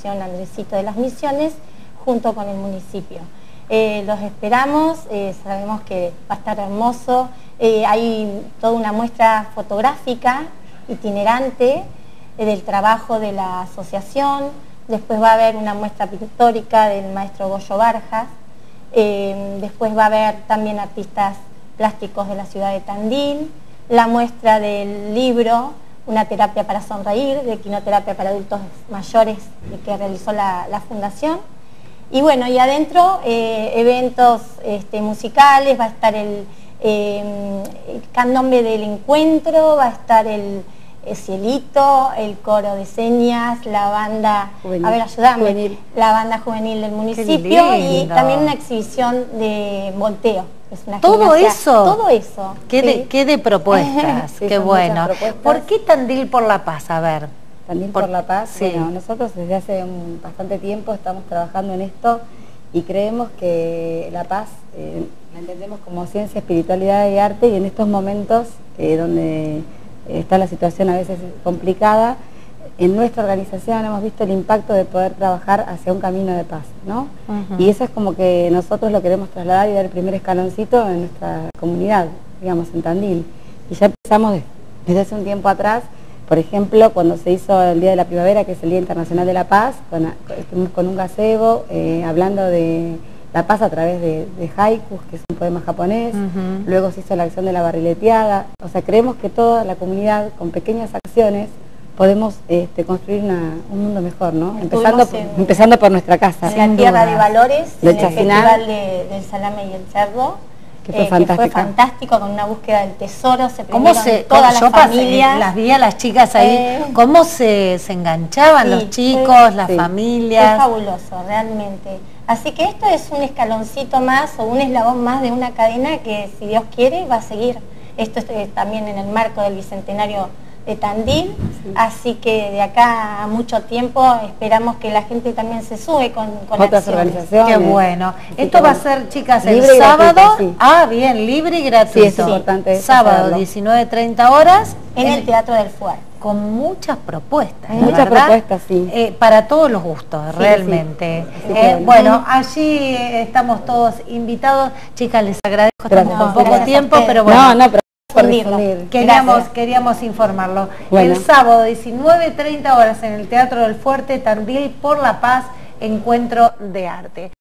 Fundación Andresito de las Misiones, junto con el municipio. Los esperamos, sabemos que va a estar hermoso, hay toda una muestra fotográfica itinerante del trabajo de la asociación, después va a haber una muestra pictórica del maestro Goyo Barjas, después va a haber también artistas plásticos de la ciudad de Tandil, la muestra del libro Una terapia para sonreír, de quinoterapia para adultos mayores que realizó la Fundación. Y bueno, y adentro eventos musicales, va a estar el candombe del encuentro, va a estar el Cielito, el coro de señas, la banda, juvenil, a ver, ayúdame, juvenil, la banda juvenil del municipio y también una exhibición de volteo. Es una todo eso. ¿Qué de propuestas? Sí, qué bueno. ¿Por qué Tandil por la Paz? A ver. Tandil por la Paz, sí. Bueno, nosotros desde hace bastante tiempo estamos trabajando en esto y creemos que la paz la entendemos como ciencia, espiritualidad y arte, y en estos momentos donde está la situación a veces complicada, en nuestra organización hemos visto el impacto de poder trabajar hacia un camino de paz, ¿no? Y eso es como que nosotros lo queremos trasladar y dar el primer escaloncito en nuestra comunidad, digamos, en Tandil. Y ya empezamos desde hace un tiempo atrás. Por ejemplo, cuando se hizo el Día de la Primavera, que es el Día Internacional de la Paz, estuvimos con un gazebo hablando de la paz a través de haikus, que es un poema japonés. Luego se hizo la acción de la barrileteada. O sea, creemos que toda la comunidad, con pequeñas acciones, podemos construir un mundo mejor, ¿no? Empezando por nuestra casa. En la Tierra de Valores, en el Festival del Salame y el Cerdo. Que fue fantástico, con una búsqueda del tesoro, se prendieron todas las familias. Las vi a las chicas ahí, cómo se enganchaban los chicos, las familias. Fue fabuloso, realmente. Así que esto es un escaloncito más o un eslabón más de una cadena que, si Dios quiere, va a seguir. Esto es también en el marco del Bicentenario de Tandil, así que de acá a mucho tiempo esperamos que la gente también se sube con otras organizaciones. Qué bueno. Esto va a ser, chicas, el sábado. Bien, libre y gratuito. Sí, es importante. Sábado, 19:30 horas. En el Teatro del Fuerte. Con muchas propuestas. Muchas propuestas, sí. Para todos los gustos, realmente. Bueno, allí estamos todos invitados. Chicas, les agradezco. Estamos con poco tiempo, pero bueno. Queríamos informarlo. Bueno. El sábado, 19:30 horas, en el Teatro del Fuerte, Tandil por la Paz, encuentro de arte.